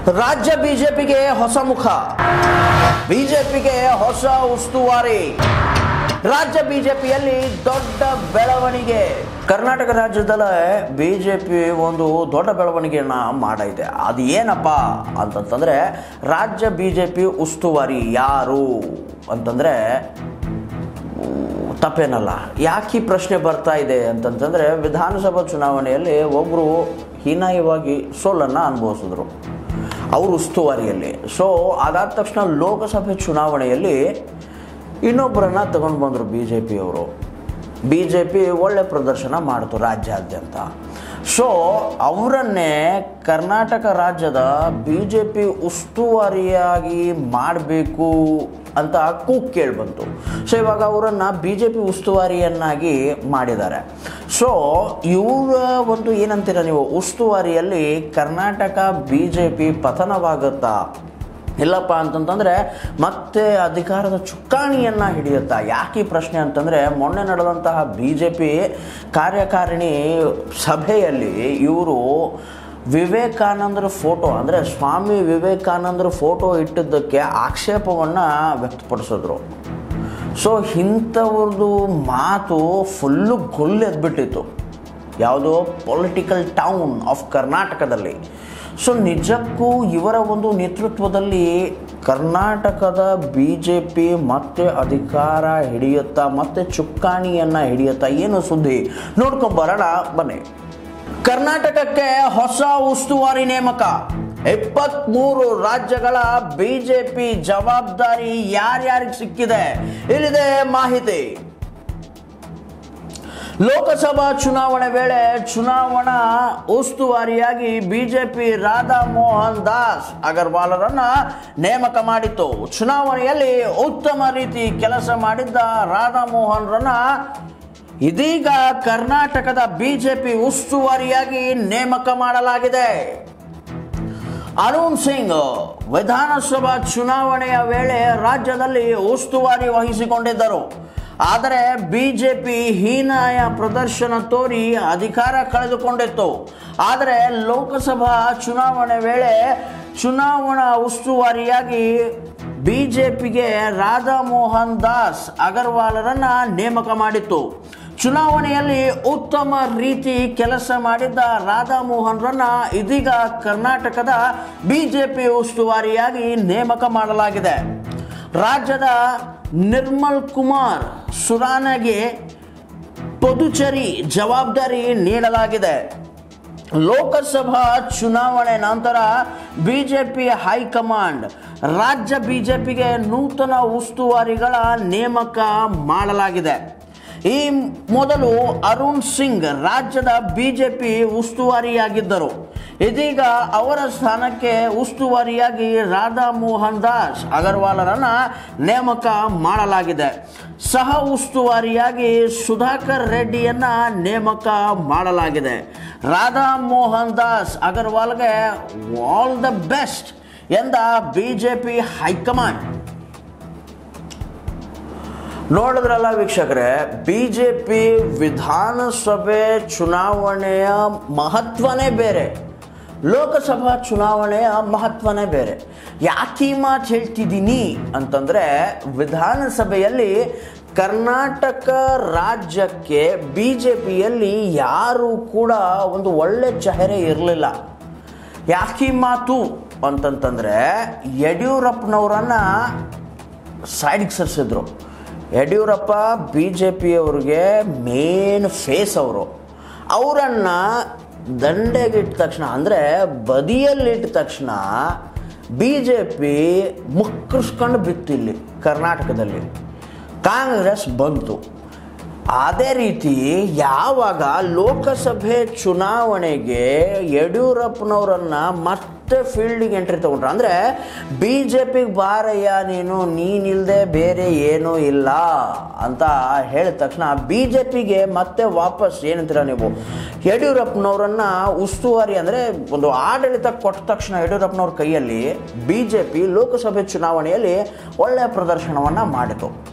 ರಾಜ್ಯ ಬಿಜೆಪಿಗೆ ಹೊಸ ಮುಖ, ಬಿಜೆಪಿಗೆ ಹೊಸ ಉಸ್ತುವಾರಿ. ರಾಜ್ಯ ಬಿಜೆಪಿಯಲ್ಲಿ ದೊಡ್ಡ ಬೆಳವಣಿಗೆ. ಕರ್ನಾಟಕ ರಾಜ್ಯದಲ್ಲೇ ಬಿಜೆಪಿ ಒಂದು ದೊಡ್ಡ ಬೆಳವಣಿಗೆಯನ್ನ ಮಾಡಿದೆ. ಅದು ಏನಪ್ಪ ಅಂತಂತಂದ್ರೆ, ರಾಜ್ಯ ಬಿಜೆಪಿ ಉಸ್ತುವಾರಿ ಯಾರು ಅಂತಂದ್ರೆ ತಪ್ಪೇನಲ್ಲ. ಯಾಕೆ ಈ ಪ್ರಶ್ನೆ ಬರ್ತಾ ಇದೆ ಅಂತಂತಂದ್ರೆ, ವಿಧಾನಸಭಾ ಚುನಾವಣೆಯಲ್ಲಿ ಒಬ್ಬರು ಹೀನಾಯವಾಗಿ ಸೋಲನ್ನು ಅನುಭವಿಸಿದ್ರು ಅವರು ಉಸ್ತುವಾರಿಯಲ್ಲಿ. ಸೊ ಅದಾದ ತಕ್ಷಣ ಲೋಕಸಭೆ ಚುನಾವಣೆಯಲ್ಲಿ ಇನ್ನೊಬ್ಬರನ್ನ ತಗೊಂಡು ಬಂದರು ಬಿಜೆಪಿಯವರು. ಬಿಜೆಪಿ ಒಳ್ಳೆ ಪ್ರದರ್ಶನ ಮಾಡಿತು ರಾಜ್ಯಾದ್ಯಂತ. ಸೊ ಅವರನ್ನೇ ಕರ್ನಾಟಕ ರಾಜ್ಯದ ಬಿಜೆಪಿ ಉಸ್ತುವಾರಿಯಾಗಿ ಮಾಡಬೇಕು ಅಂತ ಕೂಗು ಕೇಳಿಬಂತು. ಸೊ ಇವಾಗ ಅವರನ್ನು ಬಿಜೆಪಿ ಉಸ್ತುವಾರಿಯನ್ನಾಗಿ ಮಾಡಿದ್ದಾರೆ. ಸೊ ಇವರ ಒಂದು ಏನಂತೀರ ನೀವು, ಉಸ್ತುವಾರಿಯಲ್ಲಿ ಕರ್ನಾಟಕ ಬಿಜೆಪಿ ಪತನವಾಗುತ್ತಾ ಇಲ್ಲಪ್ಪ ಅಂತಂತಂದರೆ ಮತ್ತೆ ಅಧಿಕಾರದ ಚುಕ್ಕಾಣಿಯನ್ನು ಹಿಡಿಯುತ್ತಾ? ಯಾಕೆ ಈ ಪ್ರಶ್ನೆ ಅಂತಂದರೆ, ಮೊನ್ನೆ ನಡೆದಂತಹ ಬಿಜೆಪಿ ಕಾರ್ಯಕಾರಿಣಿ ಸಭೆಯಲ್ಲಿ ಇವರು ವಿವೇಕಾನಂದರ ಫೋಟೋ, ಅಂದರೆ ಸ್ವಾಮಿ ವಿವೇಕಾನಂದರ ಫೋಟೋ ಇಟ್ಟಿದ್ದಕ್ಕೆ ಆಕ್ಷೇಪವನ್ನು ವ್ಯಕ್ತಪಡಿಸಿದ್ರು. ಸೊ ಇಂಥವ್ರದ್ದು ಮಾತು ಫುಲ್ಲು ಗೊಲ್ಲೆದ್ಬಿಟ್ಟಿತ್ತು ಯಾವುದೋ ಪೊಲಿಟಿಕಲ್ ಟೌನ್ ಆಫ್ ಕರ್ನಾಟಕದಲ್ಲಿ. ಸೊ ನಿಜಕ್ಕೂ ಇವರ ಒಂದು ನೇತೃತ್ವದಲ್ಲಿ ಕರ್ನಾಟಕದ ಬಿಜೆಪಿ ಮತ್ತೆ ಅಧಿಕಾರ ಹಿಡಿಯುತ್ತಾ, ಮತ್ತೆ ಚುಕ್ಕಾಣಿಯನ್ನು ಹಿಡಿಯುತ್ತಾ? ಏನು ಸುದ್ದಿ ನೋಡ್ಕೊಂಬರೋಣ ಬನ್ನಿ. ಕರ್ನಾಟಕಕ್ಕೆ ಹೊಸ ಉಸ್ತುವಾರಿ ನೇಮಕ. 23 ರಾಜ್ಯಗಳ ಬಿಜೆಪಿ ಜವಾಬ್ದಾರಿ ಯಾರ್ಯಾರಿಗೆ ಸಿಕ್ಕಿದೆ, ಇಲ್ಲಿದೆ ಮಾಹಿತಿ. ಲೋಕಸಭಾ ಚುನಾವಣೆ ವೇಳೆ ಚುನಾವಣಾ ಉಸ್ತುವಾರಿಯಾಗಿ ಬಿಜೆಪಿ ರಾಧಾ ಮೋಹನ್ ದಾಸ್ ಅಗರ್ವಾಲರನ್ನ ನೇಮಕ ಮಾಡಿತ್ತು. ಚುನಾವಣೆಯಲ್ಲಿ ಉತ್ತಮ ರೀತಿ ಕೆಲಸ ಮಾಡಿದ್ದ ರಾಧಾ ಮೋಹನ್ರನ್ನ ಇದೀಗ ಕರ್ನಾಟಕದ ಬಿಜೆಪಿ ಉಸ್ತುವಾರಿಯಾಗಿ ನೇಮಕ ಮಾಡಲಾಗಿದೆ. ಅರುಣ್ ಸಿಂಗ್ ವಿಧಾನಸಭಾ ಚುನಾವಣೆಯ ವೇಳೆ ರಾಜ್ಯದಲ್ಲಿ ಉಸ್ತುವಾರಿ ವಹಿಸಿಕೊಂಡಿದ್ದರು. ಆದರೆ ಬಿಜೆಪಿ ಹೀನಾಯ ಪ್ರದರ್ಶನ ತೋರಿ ಅಧಿಕಾರ ಕಳೆದುಕೊಂಡಿತ್ತು. ಆದರೆ ಲೋಕಸಭಾ ಚುನಾವಣೆ ವೇಳೆ ಚುನಾವಣಾ ಉಸ್ತುವಾರಿಯಾಗಿ ಬಿಜೆಪಿಗೆ ರಾಧಾ ಮೋಹನ್ ದಾಸ್ ಅಗರ್ವಾಲರನ್ನ ನೇಮಕ ಮಾಡಿತ್ತು. ಚುನಾವಣೆಯಲ್ಲಿ ಉತ್ತಮ ರೀತಿ ಕೆಲಸ ಮಾಡಿದ್ದ ರಾಧಾ ಮೋಹನ್ರನ್ನ ಇದೀಗ ಕರ್ನಾಟಕದ ಬಿಜೆಪಿ ಉಸ್ತುವಾರಿಯಾಗಿ ನೇಮಕ ಮಾಡಲಾಗಿದೆ. ರಾಜ್ಯದ ನಿರ್ಮಲ್ ಕುಮಾರ್ ಸುರಾನಗೆ ಪುದುಚೇರಿ ಜವಾಬ್ದಾರಿ ನೀಡಲಾಗಿದೆ. ಲೋಕಸಭಾ ಚುನಾವಣೆ ನಂತರ ಬಿಜೆಪಿ ಹೈಕಮಾಂಡ್ ರಾಜ್ಯ ಬಿಜೆಪಿಗೆ ನೂತನ ಉಸ್ತುವಾರಿಗಳ ನೇಮಕ ಮಾಡಲಾಗಿದೆ. ಈ ಮೊದಲು ಅರುಣ್ ಸಿಂಗ್ ರಾಜ್ಯದ ಬಿಜೆಪಿ ಉಸ್ತುವಾರಿಯಾಗಿದ್ದರು. ಇದೀಗ ಅವರ ಸ್ಥಾನಕ್ಕೆ ಉಸ್ತುವಾರಿಯಾಗಿ ರಾಧಾ ಮೋಹನ್ ದಾಸ್ ಅಗರ್ವಾಲರನ್ನ ನೇಮಕ ಮಾಡಲಾಗಿದೆ. ಸಹ ಉಸ್ತುವಾರಿಯಾಗಿ ಸುಧಾಕರ್ ರೆಡ್ಡಿಯನ್ನ ನೇಮಕ ಮಾಡಲಾಗಿದೆ. ರಾಧಾ ಮೋಹನ್ ದಾಸ್ ಅಗರ್ವಾಲ್ಗೆ ಆಲ್ ದ ಬೆಸ್ಟ್ ಎಂದ ಬಿಜೆಪಿ ಹೈಕಮಾಂಡ್. ನೋಡಿದ್ರಲ್ಲ ವೀಕ್ಷಕರೇ, ಬಿಜೆಪಿ ವಿಧಾನಸಭೆ ಚುನಾವಣೆಯ ಮಹತ್ವನೇ ಬೇರೆ, ಲೋಕಸಭಾ ಚುನಾವಣೆಯ ಮಹತ್ವನೇ ಬೇರೆ. ಯಾಕೆ ಈ ಮಾತು ಹೇಳ್ತಿದ್ದೀನಿ ಅಂತಂದರೆ, ವಿಧಾನಸಭೆಯಲ್ಲಿ ಕರ್ನಾಟಕ ರಾಜ್ಯಕ್ಕೆ ಬಿಜೆಪಿಯಲ್ಲಿ ಯಾರೂ ಕೂಡ ಒಂದು ಒಳ್ಳೆ ಚೆಹರೆ ಇರಲಿಲ್ಲ. ಯಾಕೆ ಈ ಮಾತು ಅಂತಂತಂದರೆ, ಯಡಿಯೂರಪ್ಪನವರನ್ನು ಸೈಡ್ಗೆ ಸರಿಸಿದ್ರು. ಯಡಿಯೂರಪ್ಪ ಬಿ ಜೆ ಪಿಯವ್ರಿಗೆ ಮೇನ್ ಫೇಸ್ ಅವರು. ಅವರನ್ನು ದಂಡೆಗಿಟ್ಟ ತಕ್ಷಣ, ಅಂದರೆ ಬದಿಯಲ್ಲಿಟ್ಟ ತಕ್ಷಣ ಬಿ ಜೆ ಪಿ ಮುಕ್ಕರಿಸ್ಕೊಂಡು ಬಿತ್ತು. ಇಲ್ಲಿ ಕರ್ನಾಟಕದಲ್ಲಿ ಕಾಂಗ್ರೆಸ್ ಬಂತು. ಅದೇ ರೀತಿ ಯಾವಾಗ ಲೋಕಸಭೆ ಚುನಾವಣೆಗೆ ಯಡಿಯೂರಪ್ಪನವರನ್ನು ಮತ್ತೆ ಫೀಲ್ಡಿಗೆ ಎಂಟ್ರಿ ತಗೊಂಡ್ರು, ಅಂದರೆ ಬಿ ಜೆ ಪಿಗೆ ಬಾರಯ್ಯ ನೀನಿಲ್ಲದೆ ಬೇರೆ ಏನೂ ಇಲ್ಲ ಅಂತ ಹೇಳಿದ ತಕ್ಷಣ ಬಿ ಜೆ ಪಿಗೆ ಮತ್ತೆ ವಾಪಸ್ ಏನಂತೀರ ನೀವು, ಯಡಿಯೂರಪ್ಪನವರನ್ನು ಉಸ್ತುವಾರಿ, ಅಂದರೆ ಒಂದು ಆಡಳಿತ ಕೊಟ್ಟ ತಕ್ಷಣ ಯಡಿಯೂರಪ್ಪನವ್ರ ಕೈಯಲ್ಲಿ ಬಿ ಜೆ ಪಿ ಲೋಕಸಭೆ ಚುನಾವಣೆಯಲ್ಲಿ ಒಳ್ಳೆಯ ಪ್ರದರ್ಶನವನ್ನು ಮಾಡಿತು.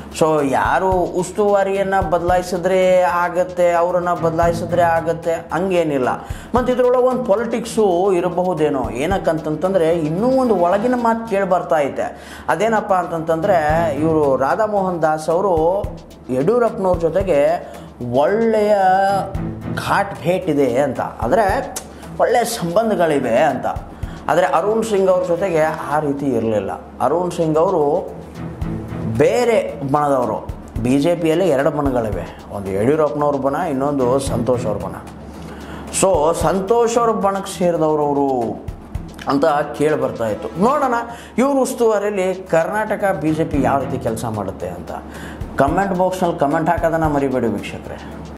ಸೊ ಯಾರು ಉಸ್ತುವಾರಿಯನ್ನು ಬದಲಾಯಿಸಿದ್ರೆ ಆಗತ್ತೆ, ಅವರನ್ನು ಬದಲಾಯಿಸಿದ್ರೆ ಆಗತ್ತೆ ಹಂಗೇನಿಲ್ಲ. ಮತ್ತು ಇದರೊಳಗೆ ಒಂದು ಪೊಲಿಟಿಕ್ಸು ಇರಬಹುದೇನೋ. ಏನಕ್ಕಂತಂತಂದರೆ ಇನ್ನೂ ಒಂದು ಒಳಗಿನ ಮಾತು ಕೇಳಿ ಬರ್ತಾ ಐತೆ. ಅದೇನಪ್ಪ ಅಂತಂತಂದರೆ ಇವರು ರಾಧಾಮೋಹನ್ ದಾಸ್ ಅವರು ಯಡಿಯೂರಪ್ಪನವ್ರ ಜೊತೆಗೆ ಒಳ್ಳೆಯ ಘಾಟ್ ಭೇಟ್ ಇದೆ ಅಂತ, ಅಂದರೆ ಒಳ್ಳೆಯ ಸಂಬಂಧಗಳಿವೆ ಅಂತ. ಆದರೆ ಅರುಣ್ ಸಿಂಗ್ ಅವ್ರ ಜೊತೆಗೆ ಆ ರೀತಿ ಇರಲಿಲ್ಲ. ಅರುಣ್ ಸಿಂಗ್ ಅವರು ಬೇರೆ ಬಣದವರು. ಬಿ ಜೆ ಪಿಯಲ್ಲಿ 2 ಬಣಗಳಿವೆ, ಒಂದು ಯಡಿಯೂರಪ್ಪನವ್ರ ಬಣ, ಇನ್ನೊಂದು ಸಂತೋಷ್ ಅವ್ರ ಬಣ. ಸೊ ಸಂತೋಷ್ ಅವ್ರ ಬಣಕ್ಕೆ ಸೇರಿದವರು ಅಂತ ಕೇಳಿ ಬರ್ತಾಯಿತ್ತು. ನೋಡೋಣ ಇವ್ರ ಉಸ್ತುವಾರಿಯಲ್ಲಿ ಕರ್ನಾಟಕ ಬಿ ಜೆ ಪಿ ಯಾವ ರೀತಿ ಕೆಲಸ ಮಾಡುತ್ತೆ ಅಂತ. ಕಮೆಂಟ್ ಬಾಕ್ಸ್ನಲ್ಲಿ ಕಮೆಂಟ್ ಹಾಕೋದನ್ನು ಮರಿಬೇಡಿ ವೀಕ್ಷಕರೇ.